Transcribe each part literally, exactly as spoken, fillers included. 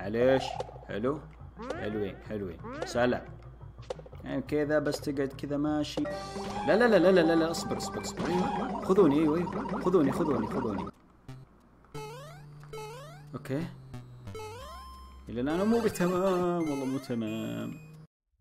معليش. حلو حلوين حلوين سلام. يعني كذا بس تقعد كذا ماشي. لا لا لا لا لا لا اصبر اصبر اصبر. ايوه خذوني ايوه ايوه خذوني خذوني خذوني. اوكي الا انا مو بتمام والله مو تمام.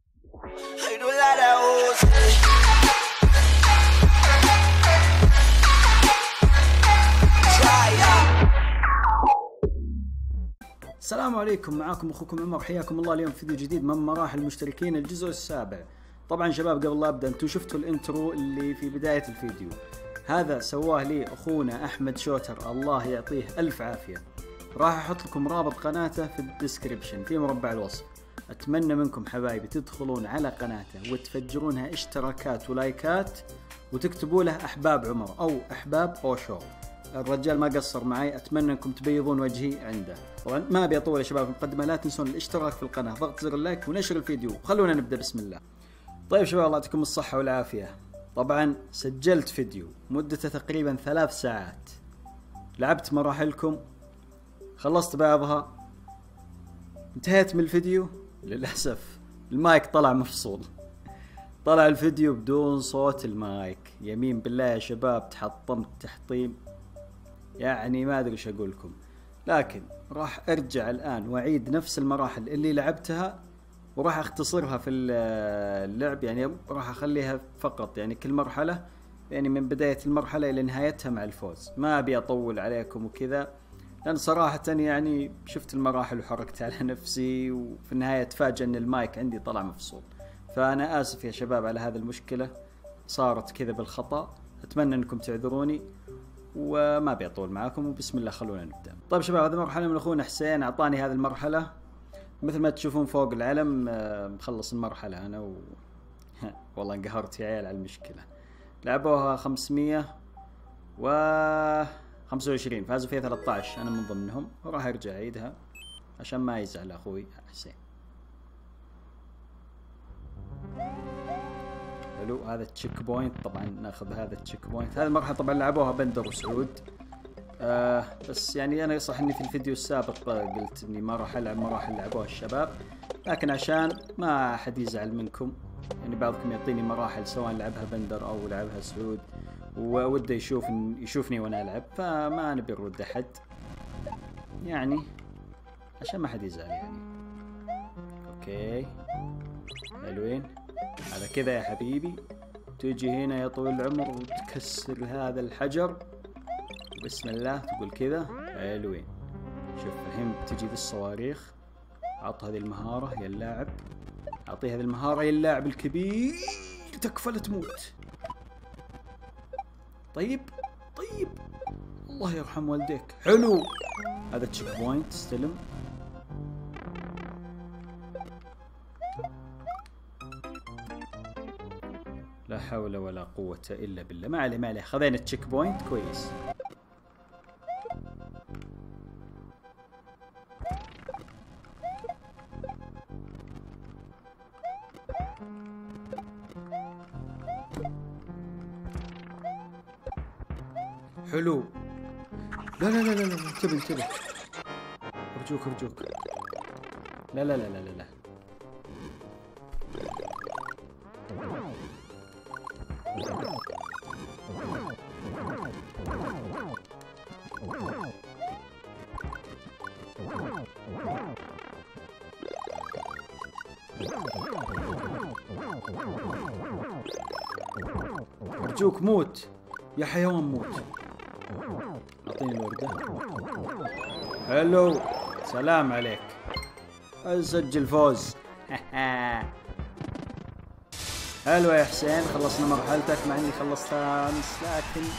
السلام عليكم، معاكم اخوكم عمر، حياكم الله اليوم في فيديو جديد من مراحل المشتركين الجزء السابع. طبعا شباب قبل لا ابدا انتم شفتوا الانترو اللي في بداية الفيديو، هذا سواه لي اخونا احمد شوتر الله يعطيه الف عافية. راح احط لكم رابط قناته في الديسكريبشن في مربع الوصف. اتمنى منكم حبايبي تدخلون على قناته وتفجرونها اشتراكات ولايكات وتكتبوا له احباب عمر او احباب اوشو. الرجال ما قصر معي، اتمنى انكم تبيضون وجهي عنده. طبعا ما ابي اطول يا شباب المقدمه، لا تنسون الاشتراك في القناه، ضغط زر اللايك ونشر الفيديو، وخلونا نبدا بسم الله. طيب شباب الله يعطيكم الصحه والعافيه. طبعا سجلت فيديو مدته تقريبا ثلاث ساعات، لعبت مراحلكم، خلصت بعضها، انتهيت من الفيديو، للاسف المايك طلع مفصول. طلع الفيديو بدون صوت المايك، يمين بالله يا شباب تحطمت تحطيم يعني ما ادري ايش اقول لكم. لكن راح ارجع الان واعيد نفس المراحل اللي لعبتها، وراح اختصرها في اللعب، يعني راح اخليها فقط يعني كل مرحله يعني من بدايه المرحله الى نهايتها مع الفوز. ما ابي اطول عليكم وكذا، لان صراحه يعني شفت المراحل وحركت على نفسي، وفي النهايه تفاجأ ان المايك عندي طلع مفصول. فانا اسف يا شباب على هذه المشكله، صارت كذا بالخطا، اتمنى انكم تعذروني وما بيطول معاكم، وبسم الله خلونا نبدا. طيب شباب هذه مرحله من اخونا حسين، اعطاني هذه المرحله مثل ما تشوفون فوق العلم، مخلص المرحله انا و... والله انقهرت يا عيال على المشكله. لعبوها خمسمية و خمسة وعشرين، فازوا فيها ثلاثة عشر، انا من ضمنهم، وراح ارجع اعيدها عشان ما يزعل اخوي حسين. حلو هذا التشيك بوينت، طبعا ناخذ هذا التشيك بوينت. هذه المرحله طبعا لعبوها بندر وسعود، آه بس يعني انا صح اني في الفيديو السابق قلت اني ما راح العب مراحل لعبوها الشباب، لكن عشان ما احد يزعل منكم، يعني بعضكم يعطيني مراحل سواء لعبها بندر او لعبها سعود ووده يشوف يشوفني وانا العب، فما نبي نرد احد يعني عشان ما حد يزعل يعني. اوكي حلوين على كذا يا حبيبي. تجي هنا يا طويل العمر وتكسر هذا الحجر، بسم الله تقول كذا. حلوين، شوف فهمت، تجي ذي الصواريخ، عط هذه المهارة يا اللاعب، اعطيه هذه المهارة يا اللاعب الكبير، تكفى لا تموت. طيب طيب الله يرحم والديك. حلو هذا تشيك بوينت، استلم. لا حول ولا قوة إلا بالله. ما عليه ما عليه، خذينا التشيك بوينت كويس. حلو. لا لا لا لا لا انتبه انتبه، ارجوك ارجوك. لا لا لا لا لا لا ارجوك موت يا حيوان موت. اعطيني الوردة. حلو سلام عليك، اسجل فوز. حلو يا حسين، خلصنا مرحلتك مع اني خلصتها امس، لكن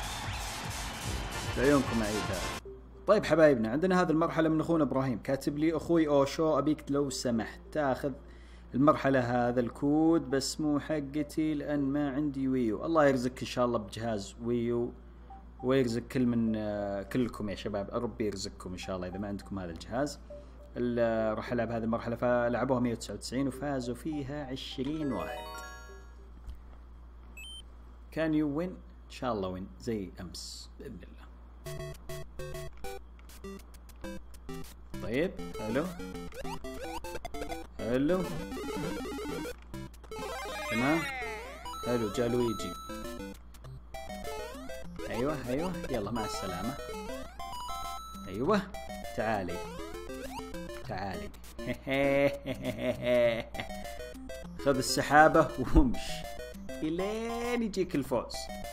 بعيونكم اعيدها. طيب حبايبنا عندنا هذه المرحلة من اخونا ابراهيم، كاتب لي اخوي اوشو ابيك لو سمحت تاخذ المرحلة هذا الكود، بس مو حقتي لان ما عندي ويو. الله يرزقك ان شاء الله بجهاز ويو، ويرزق كل من كلكم يا شباب، ربي يرزقكم ان شاء الله اذا ما عندكم هذا الجهاز. راح العب هذه المرحلة، فلعبوها مية وتسعة وتسعين وفازوا فيها عشرين واحد. كان يو وين ان شاء الله، وين زي امس باذن الله. طيب حلو حلو تمام حلو. جا لويجي. ايوه ايوه يلا مع السلامة. ايوه تعالي تعالي. خذ السحابة وامش الين يجيك الفوز.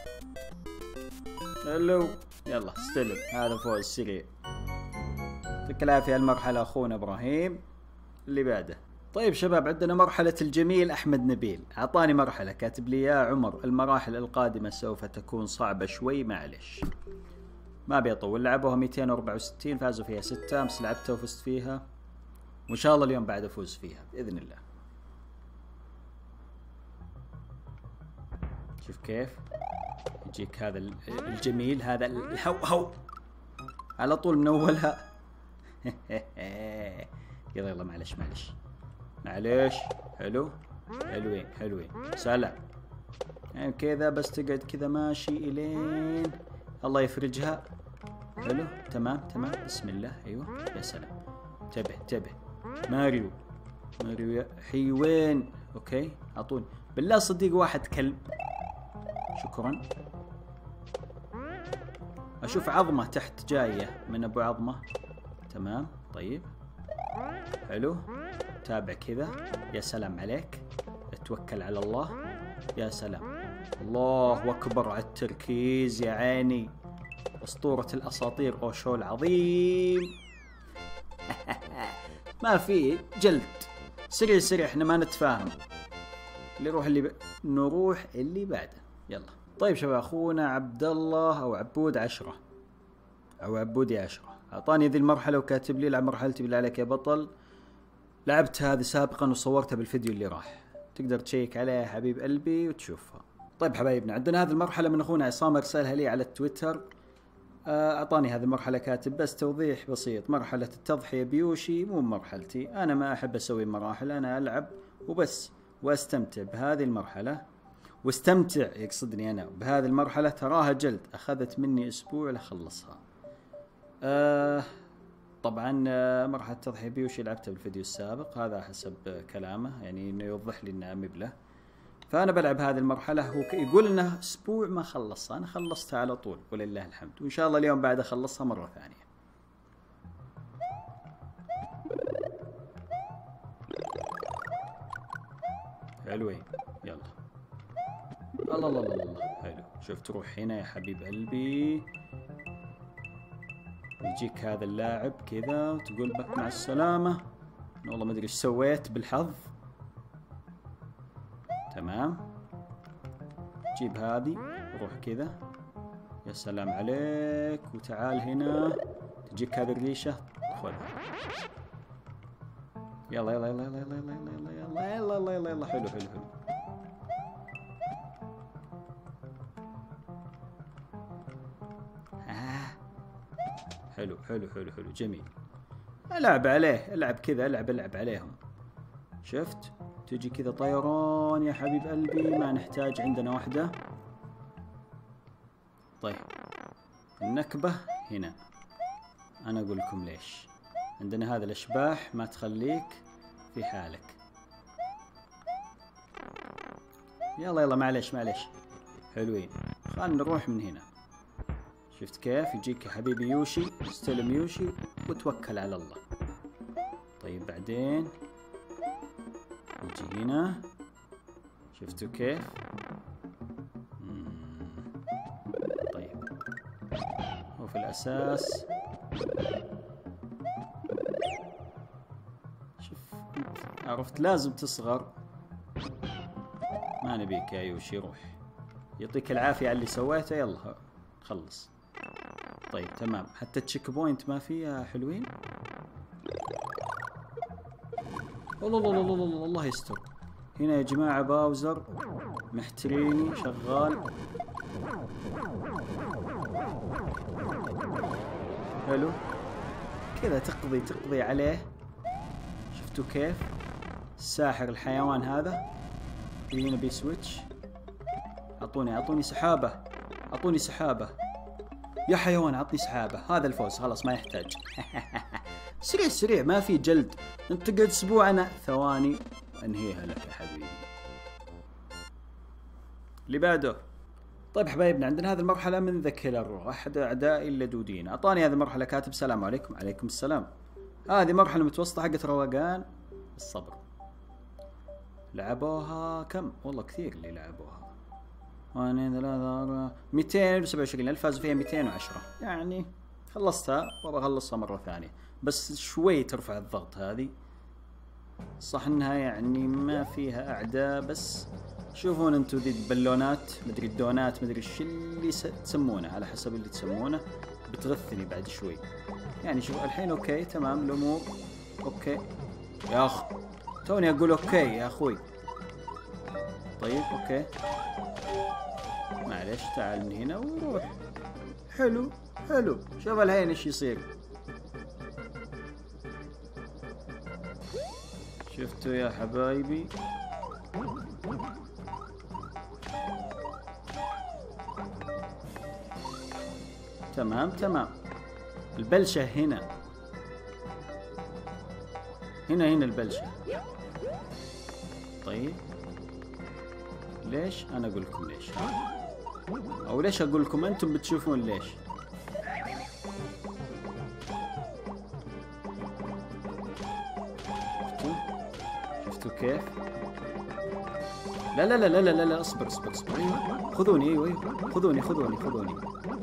حلو يلا استلم. هذا فوز سريع. يعطيك العافية. المرحلة اخونا ابراهيم. اللي بعده. طيب شباب عندنا مرحلة الجميل أحمد نبيل. أعطاني مرحلة كاتب لي يا عمر المراحل القادمة سوف تكون صعبة شوي معلش. ما بيطول. لعبوها مئتين وأربعة وستين فازوا فيها ستة. أمس لعبتها وفزت فيها وإن شاء الله اليوم بعد أفوز فيها بإذن الله. شوف كيف يجيك هذا الجميل هذا الهو على طول من أولها. يلا يلا معلش معلش معليش. حلو حلوين حلوين سلام. يعني كذا بس تقعد كذا ماشي الين الله يفرجها. حلو تمام تمام بسم الله. ايوه يا سلام. انتبه انتبه. ماريو ماريو يا حيوان. اوكي اعطوني بالله صديق واحد كلب. شكرا. اشوف عظمة تحت جاية من ابو عظمة. تمام طيب حلو. تابع كذا. يا سلام عليك. اتوكل على الله. يا سلام. الله اكبر على التركيز يا عيني. اسطورة الاساطير اوشو العظيم. ما في جلد. سريع سريع احنا ما نتفاهم. اللي يروح اللي ب... نروح اللي بعده. يلا طيب شباب اخونا عبد الله او عبود عشرة او عبودي عشرة اعطاني ذي المرحلة وكاتب لي العب مرحلتي بالله عليك يا بطل. لعبت هذه سابقا وصورتها بالفيديو اللي راح. تقدر تشيك عليها يا حبيب قلبي وتشوفها. طيب حبايبنا عندنا هذه المرحلة من اخونا عصام ارسلها لي على التويتر. اعطاني هذه المرحلة كاتب بس توضيح بسيط. مرحلة التضحية بيوشي مو مرحلتي. انا ما احب اسوي مراحل. انا العب وبس واستمتع بهذه المرحلة. واستمتع يقصدني انا بهذه المرحلة. تراها جلد. اخذت مني اسبوع لخلصها. أه طبعا مرحلة تضحية بيوشي لعبتها بالفيديو السابق. هذا حسب كلامه يعني انه يوضح لي انها مبلة. فانا بلعب هذه المرحلة. هو يقول انه اسبوع ما خلصها. انا خلصتها على طول ولله الحمد. وان شاء الله اليوم بعد اخلصها مرة ثانية. حلوين يلا. الله الله الله الله حلو. شوف تروح هنا يا حبيب قلبي. يجيك هذا اللاعب كذا وتقول بك مع السلامة. والله ما ادري ايش سويت بالحظ. تمام جيب هذه وروح كذا. يا سلام عليك. وتعال هنا تجيك هذه الريشة خذها. يلا يلا يلا يلا يلا يلا يلا يلا يلا يلا يلا حلو حلو حلو. حلو حلو حلو حلو جميل. العب عليه. العب كذا. العب العب عليهم. شفت تجي كذا طيران يا حبيب قلبي. ما نحتاج. عندنا واحدة. طيب النكبة هنا. انا اقول لكم ليش. عندنا هذا الاشباح ما تخليك في حالك. يلا يلا معليش معليش. حلوين. خلنا نروح من هنا. شفت كيف يجيك يا حبيبي يوشي. استلم يوشي وتوكل على الله. طيب بعدين يجي هنا. شفتوا كيف. مم. طيب هو في الأساس شوف عرفت لازم تصغر. ما نبيك يا يوشي. روح. يعطيك العافية على اللي سويته. يلا خلص. طيب تمام. حتى التشيك بوينت ما فيها. حلوين. الله الله الله الله الله يستر. هنا يا جماعة باوزر محتريني شغال. حلو كذا تقضي تقضي عليه. شفتوا كيف الساحر الحيوان هذا اللي هنا بيسويتش. اعطوني اعطوني سحابة. اعطوني سحابة يا حيوان. اعطني سحابة. هذا الفوز خلاص ما يحتاج. سريع سريع ما في جلد. انت تقعد اسبوع انا ثواني انهيها لك يا حبيبي. اللي بعده. طيب حبايبنا عندنا هذه المرحلة من ذا كيلر، احد اعدائي اللدودين. اعطاني هذه المرحلة كاتب السلام عليكم. عليكم السلام. هذه مرحلة متوسطة حقت روقان الصبر. لعبوها كم؟ والله كثير اللي لعبوها. واحد ثلاثة أربعة مئتين وسبعة وعشرين ألف، فازوا فيها مئتين وعشرة. يعني خلصتها وابغى اخلصها مرة ثانية، بس شوي ترفع الضغط هذه. صح انها يعني ما فيها اعداء، بس شوفون انتم ذي البالونات، مدري الدونات، مدري ايش اللي تسمونه، على حسب اللي تسمونه بتغثني بعد شوي. يعني شوف الحين اوكي تمام الامور اوكي يا اخ، توني اقول اوكي يا اخوي. طيب اوكي معليش، تعال من هنا وروح. حلو حلو. شوف الحين ايش يصير. شفتوا يا حبايبي؟ تمام تمام. البلشة هنا هنا هنا البلشة. طيب ليش؟ أنا أقول لكم ليش، أو ليش أقول لكم أنتم بتشوفون ليش. شفتوا؟ شفتوا كيف؟ لا لا لا لا لا لا اصبر اصبر اصبر. أيوه خذوني، أيوه أيوه خذوني خذوني خذوني.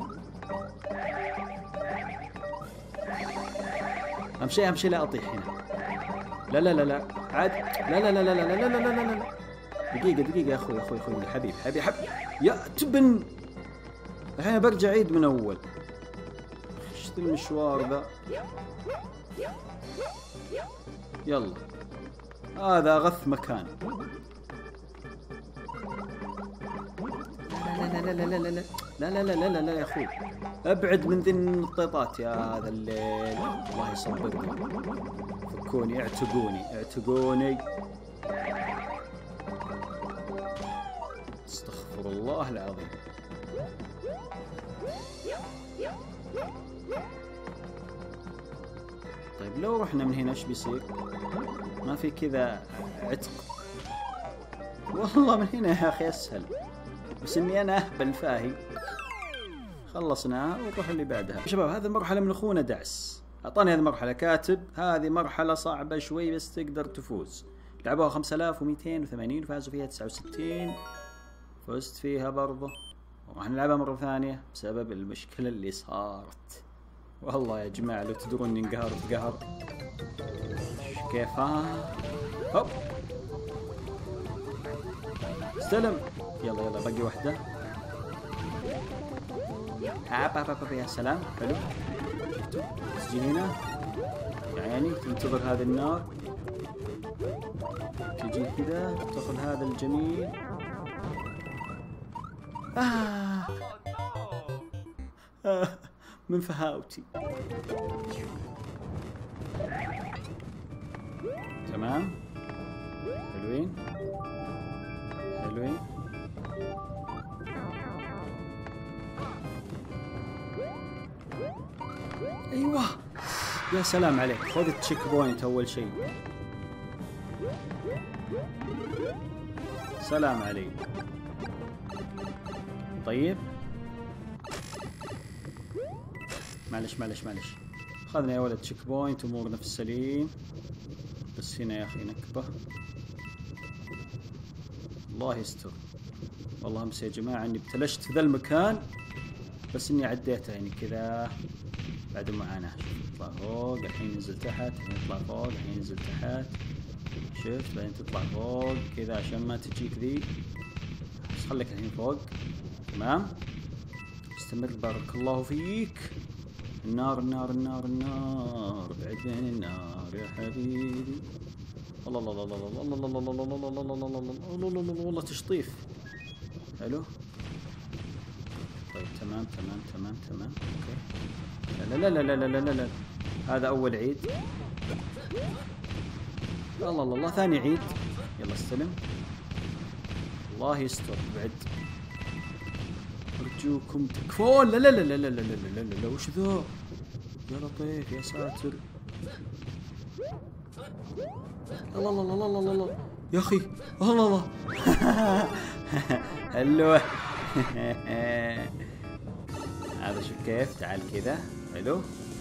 أهم شيء أهم شيء لا أطيح هنا. لا لا لا لا عاد. لا لا لا لا لا لا لا لا لا لا. دقيقة دقيقة يا أخوي أخوي أخوي حبيب حبيب حبيب يا تبن. الحين برجع عيد من أول. إيش ذا المشوار ذا؟ يلا هذا غث مكان. لا لا لا لا لا لا لا لا لا لا لا لا يا أخوي، أبعد من ذي النطيطات يا هذا الليل. الله يصبرني. فكوني اعتقوني اعتقوني. استغفر الله العظيم. طيب لو رحنا من هنا ايش بيصير؟ ما في كذا عتق؟ والله من هنا يا اخي اسهل، بس اني انا اهبل فاهي. خلصناها ونروح اللي بعدها. شباب هذه المرحلة من اخونا دعس، اعطاني هذه المرحلة كاتب هذه مرحلة صعبة شوي بس تقدر تفوز. لعبوها خمسة آلاف ومئتين وثمانين وفازوا فيها تسعة وستين. فزت فيها برضه وراح نلعبها مرة ثانية بسبب المشكلة اللي صارت. والله يا جماعة لو تدرون اني انقهرت قهر. كيف ها؟ هوب استلم. يلا يلا باقي واحدة. هاب هاب هاب يا سلام حلو. شفتوا تجي هنا يا عيني تنتظر هذه النار، تجي كذا تاخذ هذا الجميل. آه. آه. من فهاوتي. تمام حلوين حلوين. ايوه يا سلام عليك. خذ التشيك بوينت اول شيء. سلام عليك. طيب معلش معلش معلش خذنا يا ولد تشيك بوينت، امورنا في السليم. بس هنا يا اخي نكبه. الله يستر. والله امس يا جماعه اني ابتلشت في ذا المكان، بس اني عديته يعني كذا بعد معاناه. تطلع فوق الحين ننزل تحت، الحين تطلع فوق الحين ننزل تحت. شفت بعدين تطلع فوق كذا عشان ما تجيك ذي. بس خليك الحين فوق. تمام استمر بارك الله فيك. النار النار النار النار بعد من النار يا حبيبي. الله الله الله الله الله الله الله الله الله الله الله الله الله الله والله تشطيف حلو. طيب تمام تمام تمام تمام اوكي. لا لا لا لا لا لا لا هذا اول عيد. الله الله الله ثاني عيد. يلا استلم. الله يستر بعد. أرجوكم تكفون. لا لا لا لا لا لا لا لا لا وش ذا؟ يا لطيف يا ساتر. الله الله الله الله الله يا اخي الله الله حلوه. هذا شوف كيف، تعال كذا حلو.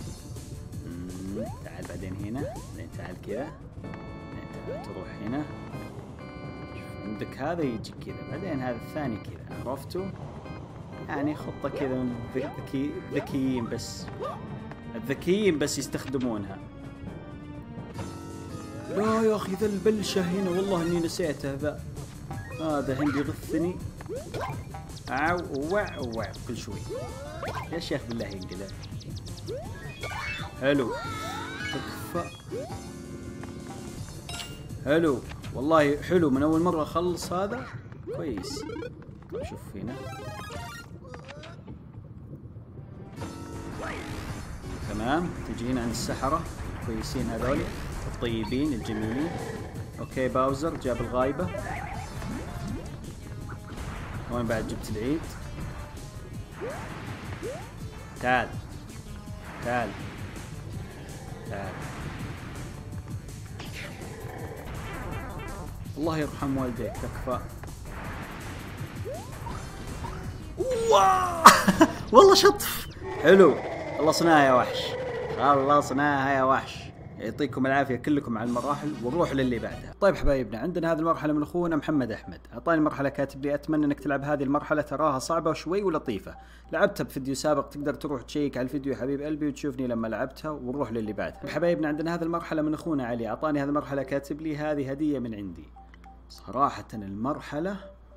تعال بعدين هنا، بعدين تعال كذا، تروح هنا، عندك هذا يجي كذا، بعدين هذا الثاني كذا، عرفتوا؟ يعني خطة كذا من الذكي ذكيين، بس الذكيين بس يستخدمونها. لا يا اخي ذا البلشة هنا والله اني نسيته. ذا هذا عندي يغثني. عو وع وع كل شوي. يا شيخ بالله ينقلع. حلو. تكفى. حلو والله حلو، من اول مرة اخلص هذا كويس. طيب شوف هنا. تمام، تجي هنا عند السحرة الكويسين هذولي الطيبين الجميلين. اوكي باوزر جاب الغايبة. وين بعد جبت العيد؟ تعال تعال تعال. الله يرحم والديك تكفى. والله شطف حلو. خلصناها يا وحش، خلصناها يا وحش. يعطيكم العافية كلكم على المراحل، ونروح للي بعدها. طيب حبايبنا، عندنا هذه المرحلة من اخونا محمد احمد، اعطاني المرحلة كاتب لي اتمنى انك تلعب هذه المرحلة، تراها صعبة شوي ولطيفة، لعبتها بفيديو سابق، تقدر تروح تشيك على الفيديو يا حبيب قلبي وتشوفني لما لعبتها، ونروح للي بعدها. حبايبنا عندنا هذه المرحلة من اخونا علي، اعطاني هذه المرحلة كاتب لي هذه هدية من عندي. صراحة المرحلة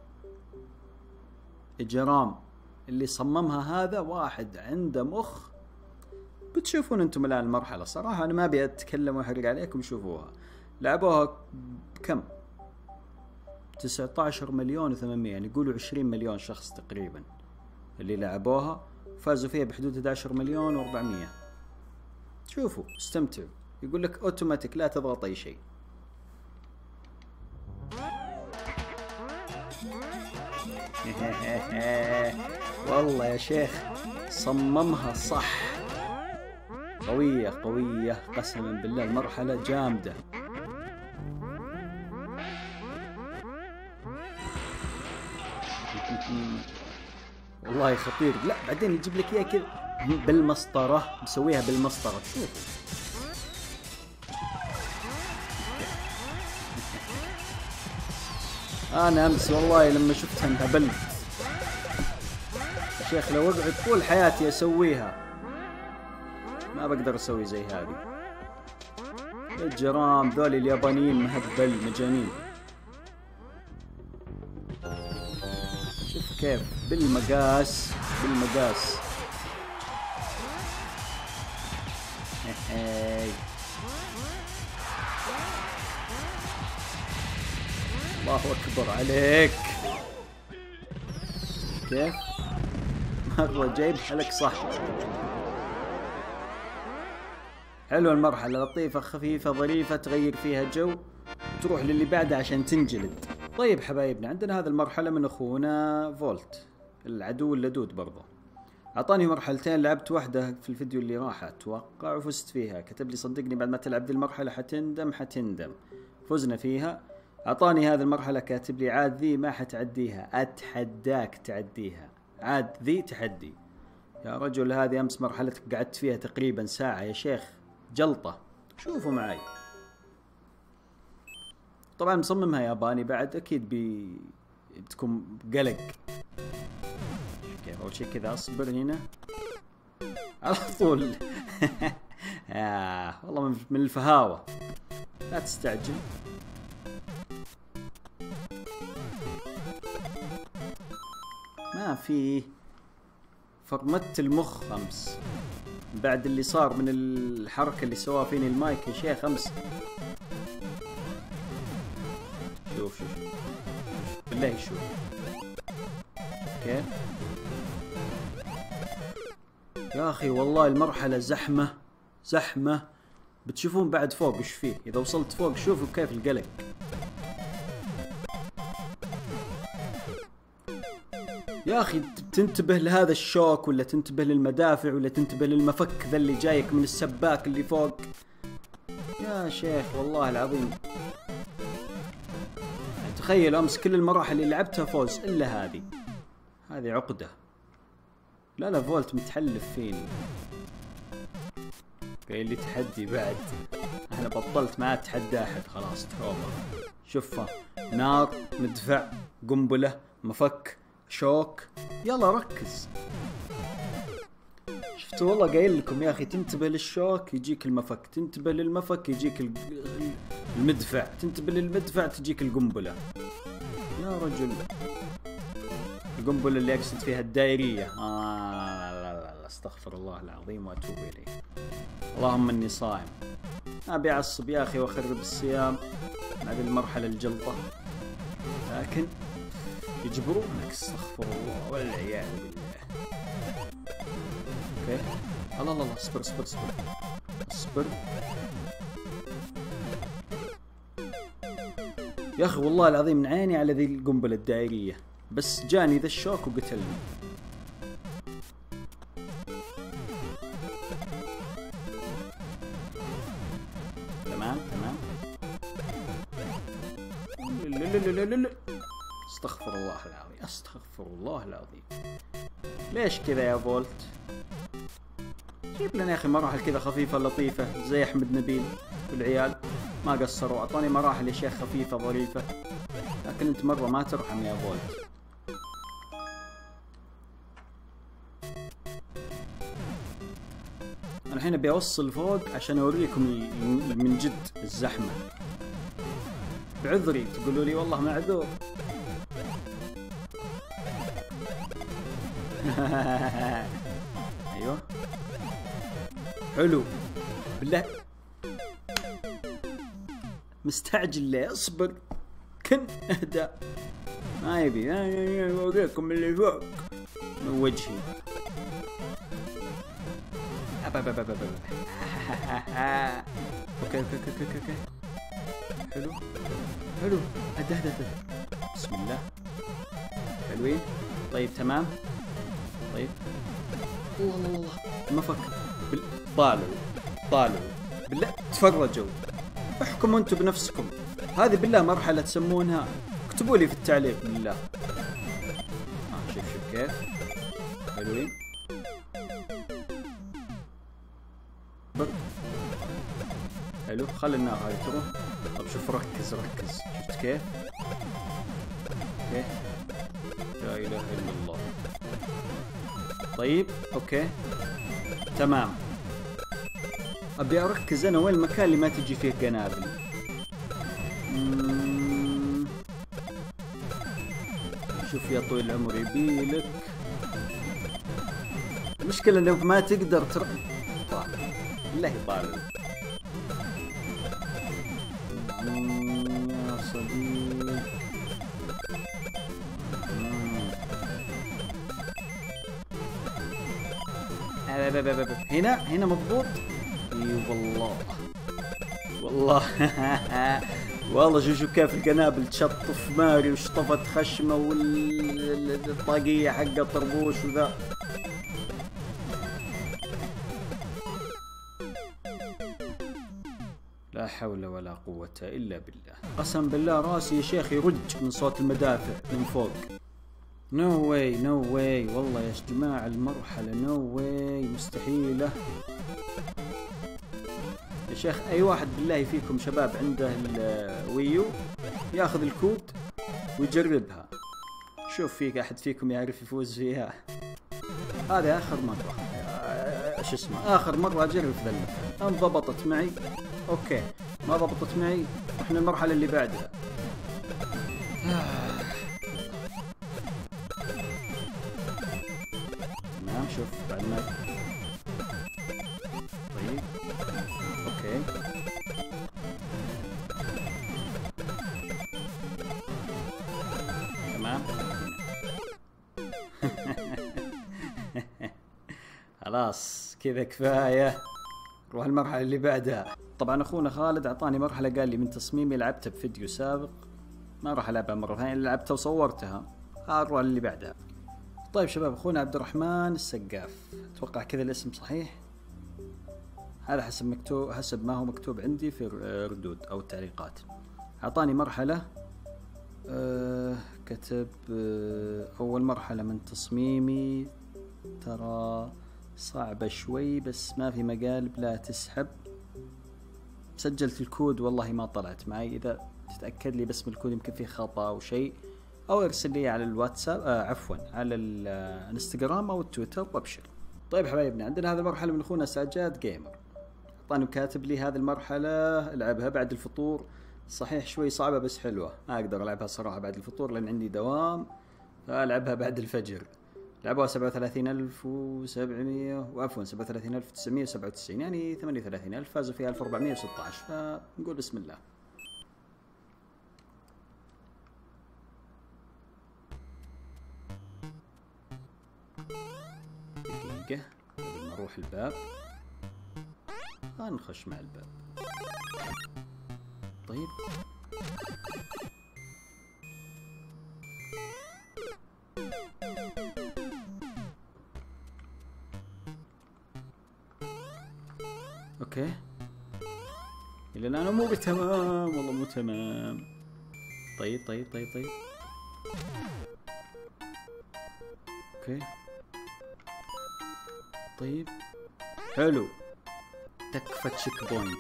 اجرام، اللي صممها هذا واحد عنده مخ. بتشوفون انتم الان المرحلة، صراحة انا ما ابي اتكلم واحرق عليكم، شوفوها. لعبوها بكم؟ تسعة عشر مليون وثمانمية، يعني يقولوا عشرين مليون شخص تقريبا اللي لعبوها، فازوا فيها بحدود احد عشر مليون وأربعمية. شوفوا استمتعوا. يقول لك اوتوماتيك لا تضغط اي شيء. والله يا شيخ صممها صح، قوية قوية قسما بالله، المرحلة جامدة. والله خطير. لا بعدين يجيب لك اياه كذا بالمسطرة، مسويها بالمسطرة. شوف انا امس والله لما شفتها انهبلت يا شيخ، لو اقعد طول حياتي اسويها ما بقدر اسوي زي هذه. الجرام ذولي اليابانيين مهبل مجانين. شوف كيف بالمقاس بالمقاس. الله اكبر عليك. كيف مرة جايب حلك صح. حلوة المرحلة، لطيفة خفيفة ظريفة، تغير فيها جو، تروح للي بعده عشان تنجلد. طيب حبايبنا عندنا هذه المرحلة من اخونا فولت العدو اللدود برضه. اعطاني مرحلتين، لعبت واحدة في الفيديو اللي راح اتوقع وفزت فيها، كتب لي صدقني بعد ما تلعب ذي المرحلة حتندم حتندم. فزنا فيها. اعطاني هذه المرحلة كاتب لي عاد ذي ما حتعديها، اتحداك تعديها، عاد ذي تحدي. يا رجل هذه امس مرحلتك قعدت فيها تقريبا ساعة يا شيخ، جلطة. شوفوا معي. طبعا مصممها ياباني بعد، اكيد بي بتكون قلق. كيف اول شيء كذا اصبر هنا على طول. آه والله من الفهاوة، لا تستعجل. ما في فرمت المخ امس بعد اللي صار من الحركة اللي سواها فيني المايك يا شيخ امس. شوف شوف بالله شوف كيف يا اخي. والله المرحلة زحمة زحمة، بتشوفون بعد فوق وش فيه. اذا وصلت فوق شوفوا كيف القلق. يا اخي تنتبه لهذا الشوك، ولا تنتبه للمدافع، ولا تنتبه للمفك ذا اللي جايك من السباك اللي فوق. يا يا شيخ والله العظيم. تخيل امس كل المراحل اللي لعبتها فوز الا هذه. هذه عقدة. لا لا فولت متحلف فيني. قايل لي تحدي بعد. انا بطلت ما اتحدى احد خلاص تروما. شوفها نار، مدفع، قنبلة، مفك، شوك، يلا ركز. شفتوا والله قايل لكم يا اخي تنتبه للشوك يجيك المفك، تنتبه للمفك يجيك المدفع، تنتبه للمدفع تجيك القنبلة. يا رجل القنبلة اللي اقصد فيها الدائرية. آه لا لا لا استغفر الله العظيم واتوب اليه. اللهم اني صائم. ابي اعصب يا اخي واخرب الصيام هذه المرحلة الجلطة، لكن يجبرونك استغفر الله والعياذ بالله. اوكي الله الله الله اصبر اصبر اصبر اصبر يا اخي والله العظيم من عيني على ذي القنبلة الدائرية، بس جاني ذا الشوك وقتلني. تمام تمام. استغفر الله العظيم استغفر الله العظيم. ليش كذا يا فولت؟ جيب لنا يا اخي مراحل كذا خفيفة لطيفة زي احمد نبيل والعيال، ما قصروا اعطوني مراحل يا شيخ خفيفة ظريفة، لكن انت مرة ما ترحم يا فولت. انا الحين ابي اوصل فوق عشان اوريكم من جد الزحمة. بعذري تقولوا لي والله معذور. ايوه حلو بالله مستعجل ليه؟ اصبر كن اهدى. ما يبي اوريكم اللي فوق من وجهي. اوكي اوكي اوكي اوكي حلو حلو اهدى اهدى اهدى. بسم الله حلوين. طيب تمام. طيب الله الله الله المفك بال... طالعوا طالعوا بالله تفرجوا. احكموا انتم بنفسكم. هذه بالله مرحلة تسمونها؟ اكتبوا لي في التعليق بالله. آه شوف شوف كيف حلوين. حلو خلي النار هاي تروح. طب شوف ركز ركز شفت كيف؟ اوكي لا اله الا الله. طيب اوكي تمام. ابي اركز انا وين المكان اللي ما تجي فيه قنابل. شوف يا طويل العمر يبيلك. المشكلة انك ما تقدر تر... بالله يطالع. يا صديق هنا هنا مضبوط. اي والله والله والله شوف شوف كيف القنابل تشطف ماري وشطفت خشمه والطاقية حقه طربوش وذا. لا حول ولا قوة الا بالله. قسم بالله راسي يا شيخ يرج من صوت المدافع من فوق. نو واي نو واي والله يا جماعة المرحلة نو واي مستحيلة يا شيخ. اي واحد بالله فيكم شباب عنده الويو ياخذ الكود ويجربها. شوف فيك احد فيكم يعرف يفوز فيها. هذه اخر مرة شو اسمه اخر مرة اجرب ذا المكان. ان ضبطت معي اوكي، ما ضبطت معي احنا المرحلة اللي بعدها. تمام شوف بعد ما طيب اوكي تمام خلاص كذا كفاية. نروح المرحلة اللي بعدها. طبعا اخونا خالد اعطاني مرحلة قال لي من تصميمي لعبتها بفيديو سابق، ما راح العبها مرة ثانية، لعبتها وصورتها. نروح اللي بعدها. طيب شباب اخونا عبد الرحمن السقاف، اتوقع كذا الاسم صحيح. هذا حسب مكتوب، حسب ما هو مكتوب عندي في الردود او التعليقات. اعطاني مرحلة أه كتب أه اول مرحلة من تصميمي ترى صعبة شوي بس ما في مقالب لا تسحب. سجلت الكود والله ما طلعت معي، اذا تتأكد لي باسم الكود يمكن فيه خطأ او شيء، او ارسل لي على الواتساب آه عفوا على الانستغرام او التويتر وابشر. طيب حبايبنا، عندنا هذه المرحلة من اخونا ساجاد جيمر، اعطاني كاتب لي هذه المرحلة العبها بعد الفطور. صحيح شوي صعبة بس حلوة، ما اقدر العبها صراحة بعد الفطور لان عندي دوام، فالعبها بعد الفجر. لعبوها سبعة وثلاثين ألف وسبعمية وعفوا سبعة وثلاثين ألف وتسعمية وسبعة وتسعين، يعني ثمانية وثلاثين ألف، فازوا فيها ألف وأربعمية وستة عشر، فنقول بسم الله. دقيقة قبل ما نروح الباب، نخش مع الباب. طيب اوكي، الى الان اموري تمام، والله مو تمام. طيب طيب طيب طيب اوكي طيب حلو، تكفى تشيك بوينت.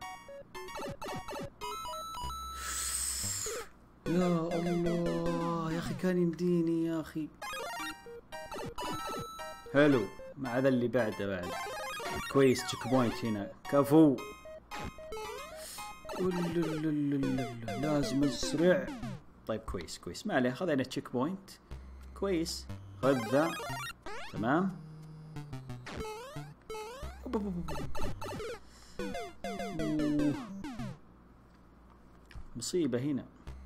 يا الله يا اخي كان يمديني يا اخي. حلو، مع ذا اللي بعده بعد كويس، تشيك بوينت هنا كفو. لازم اسرع. طيب كويس كويس، ما عليه، خذينا تشيك بوينت كويس. خذ ذا تمام. مصيبة هنا.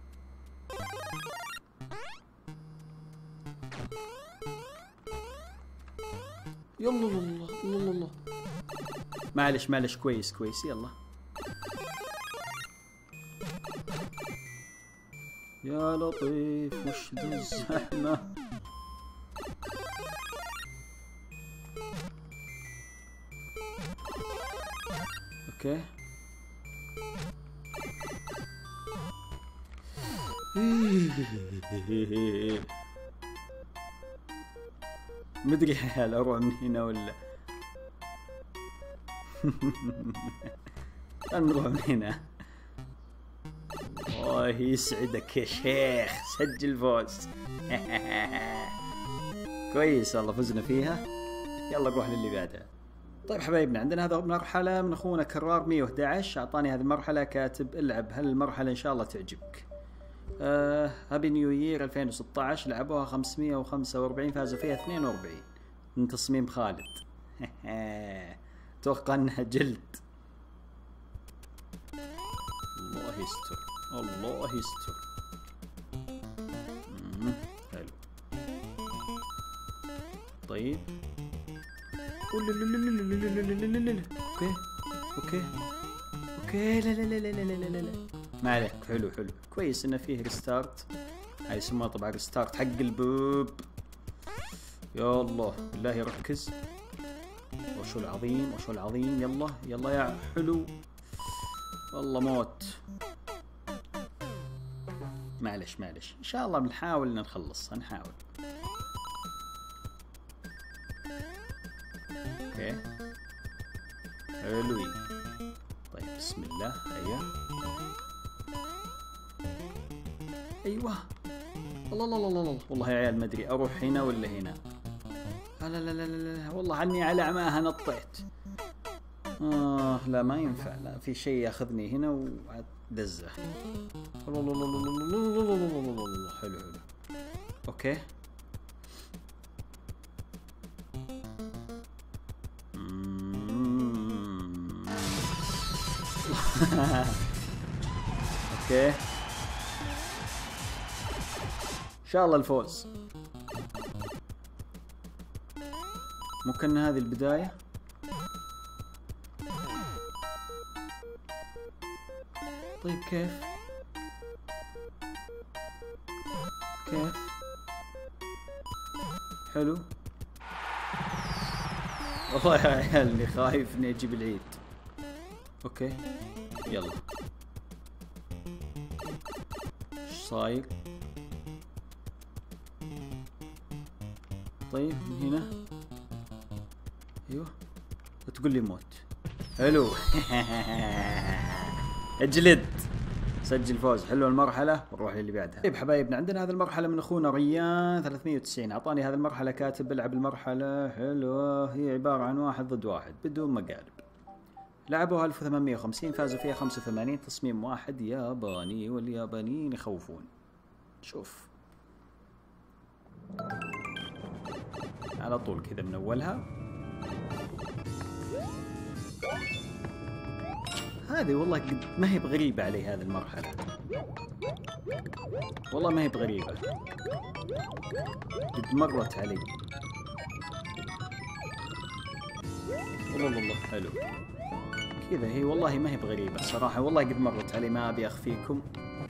يلا الله الله الله، معلش معلش، كويس كويس، يلا يا لطيف وش ذا الزحمة. اوكي مدري هل اروح من هنا ولا نروح من هنا. الله يسعدك يا شيخ، سجل فوز. كويس والله فزنا فيها. يلا نروح للي بعدها. طيب حبايبنا، عندنا هذا مرحلة من اخونا كرار مية وأحد عشر، اعطاني هذه المرحلة كاتب العب هالمرحلة ان شاء الله تعجبك. آه هابي نيو يير ألفين وستة عشر، لعبوها خمسمية وخمسة وأربعين، فازوا فيها اثنين وأربعين من تصميم خالد. اتوقع انها جلد. الله يستر الله يستر. حلو طيب اوكي اوكي اوكي لا لا لا لا لا لا لا ما عليك. حلو حلو كويس انه فيه ريستارت، هاي يسموها طبعا ريستارت حق البوب. يا الله بالله ركز. وشو العظيم وشو العظيم، يلا يلا يا حلو. والله موت. معلش معلش، ان شاء الله بنحاول نخلص، هنحاول. اوكي حلوين. طيب بسم الله. ايوه ايوه. الله الله الله الله، والله يا عيال ما ادري اروح هنا ولا هنا. لا لا لا لا لا والله عني على عماها نطيت. آه لا ما ينفع، لا في شيء ياخذني هنا ودزه. الله الله الله الله الله الله الله الله. حلو حلو اوكي. اوكي ان شاء الله الفوز. ممكن هذه البداية. طيب كيف كيف حلو. والله يا عيال اللي خايف اني اجيب العيد. اوكي يلا. ايش صاير؟ طيب من هنا. ايوه تقول لي موت. حلو. اجلد. سجل فوز. حلو المرحلة ونروح للي بعدها. طيب حبايبنا عندنا هذه المرحلة من اخونا ريان ثلاثمية وتسعين، اعطاني هذه المرحلة كاتب العب المرحلة. حلو. هي عبارة عن واحد ضد واحد بدون مقالب. لعبوها ألف وثمانمية وخمسين، فازوا فيها خمسة وثمانين. تصميم واحد ياباني واليابانيين يخوفون. شوف على طول كذا من اولها. هذه والله قد ما هي بغريبة علي هذه المرحلة، والله ما هي بغريبة، قد مرت علي. والله والله حلو كذا هي، والله ما هي بغريبة صراحة، والله قد مرت علي ما أبي أخفيكم.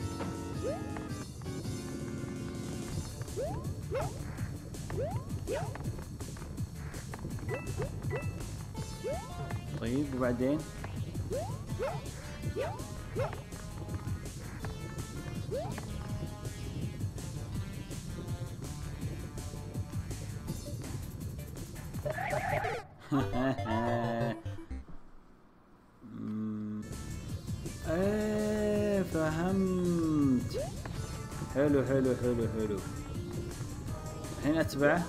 طيب وبعدين ايه فهمت. حلو حلو حلو حلو. الحين اتبعه.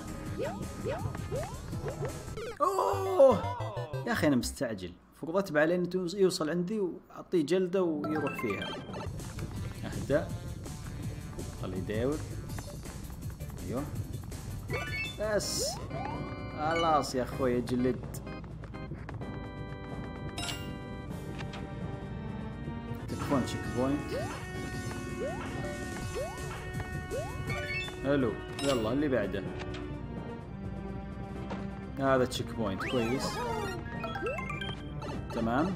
اوه يا اخي انا مستعجل، المفروض اتبعه لين يوصل عندي واعطيه جلده ويروح فيها. اهدأ خليه يداور. ايوه بس خلاص يا اخوي جلد. تكفون تشيك بوينت. حلو يلا اللي بعده. هذا تشيك بوينت كويس تمام.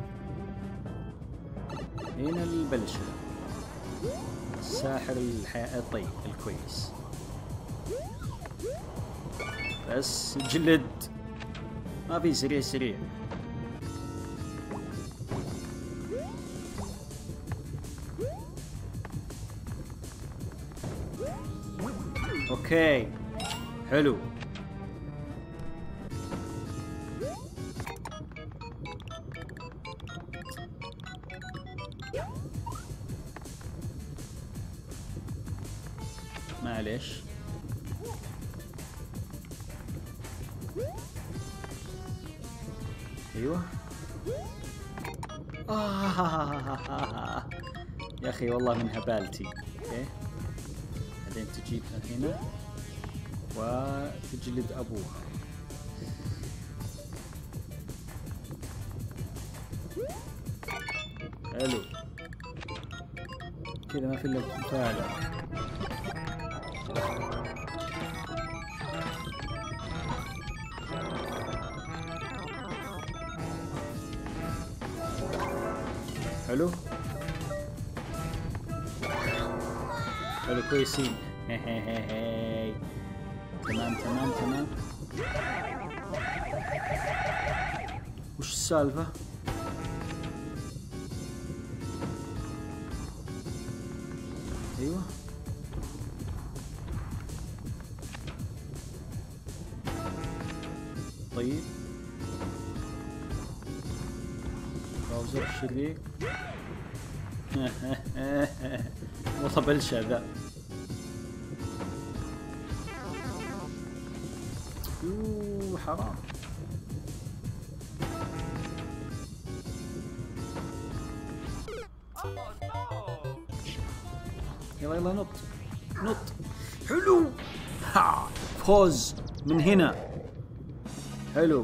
هنا البلشة الساحر الحياة الطيب الكويس. بس جلد ما في سريع سريع. اوكي حلو. معليش ايوه. آه. يا اخي والله من هبالتي. اوكي بعدين تجيبها هنا وتجلد ابوها. حلو كذا ما في الا مفاعل. حلو حلو كويسين. تمام تمام تمام. وش السالفة؟ ايوه طيب باوزر الشريك. والله بلشة ذا. يوه حرام. يلا يلا نط نط. حلو. ها فوز من هنا. حلو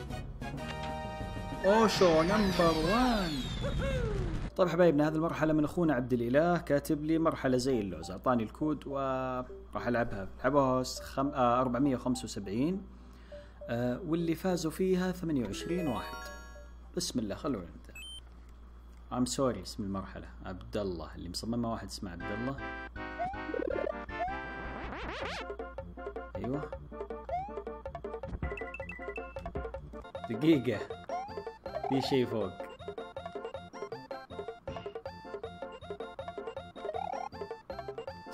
اوشو نمبر وان. طيب حبايبنا هذه المرحلة من اخونا عبد الاله، كاتب لي مرحلة زي اللوز، اعطاني الكود وراح العبها. لعبوها خم... آه أربعمية وخمسة وسبعين آه واللي فازوا فيها ثمانية وعشرين واحد. بسم الله خلونا نبدا. ام سوري اسم المرحلة عبد الله، اللي مصممها واحد اسمه عبد الله. ايوه دقيقة في شيء فوق.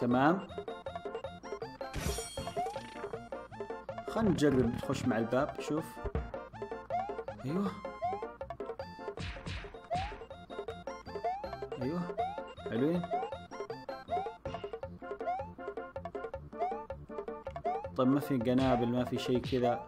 تمام. خلنا نجرب نخش مع الباب. شوف. ايوه ايوه حلوين. طيب ما في قنابل، ما في شيء كذا.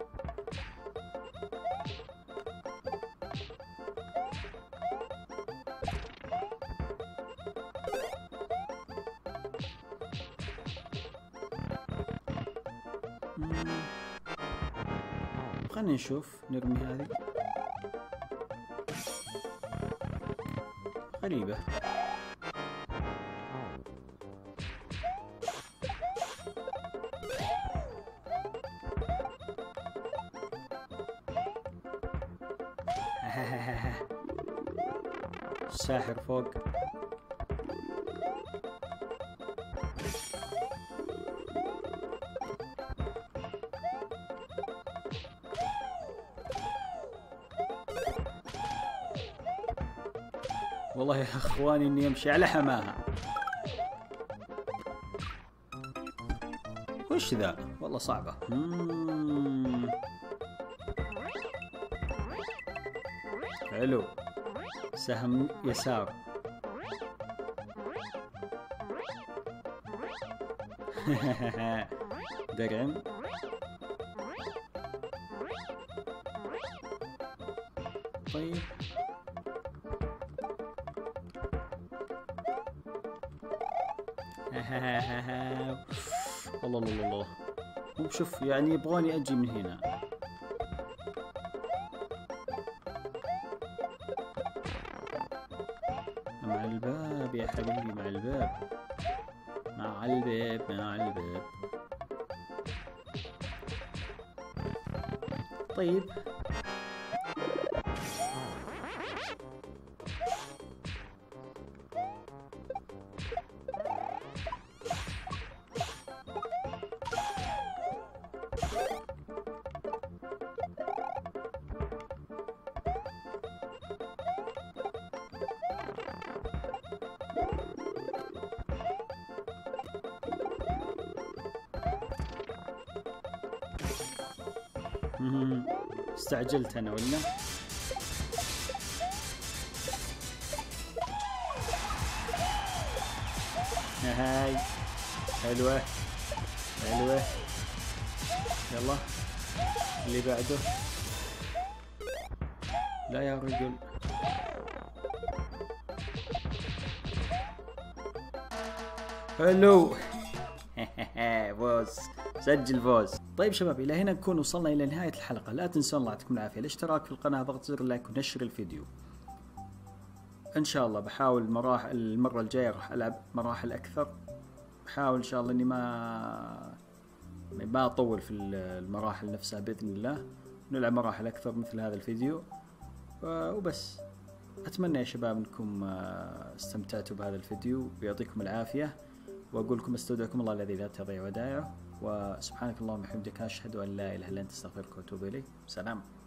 خلينا نشوف. نرمي هذه. غريبة. الساحر فوق. والله يا اخواني اني امشي على حماها. وش ذا؟ والله صعبة. مم. حلو. سهم يسار. درعم. طيب الله الله الله. مو شوف يعني يبغوني اجي من هنا. مع الباب يا حبيبي، مع الباب مع الباب مع الباب. طيب استعجلت انا ولا؟ هاي حلوة حلوة. يلا اللي بعده. لا يا رجل. حلو. فوز. سجل فوز. طيب شباب، الى هنا نكون وصلنا الى نهاية الحلقة. لا تنسون الله يعطيكم العافية الاشتراك في القناة، ضغط زر اللايك ونشر الفيديو. ان شاء الله بحاول مراحل المرة الجاية راح العب مراحل اكثر. بحاول ان شاء الله اني ما ما اطول في المراحل نفسها باذن الله. نلعب مراحل اكثر مثل هذا الفيديو وبس. اتمنى يا شباب انكم استمتعتوا بهذا الفيديو ويعطيكم العافية، واقول لكم استودعكم الله الذي لا تضيع ودائعه، وسبحانك اللهم وبحمدك اشهد ان لا اله الا انت استغفرك واتوب اليك. سلام.